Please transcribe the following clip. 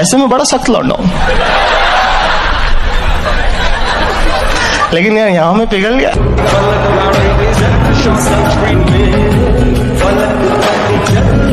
ऐसे में बड़ा सख्त लौंडा हूं, लेकिन यार यहां में पिघल गया।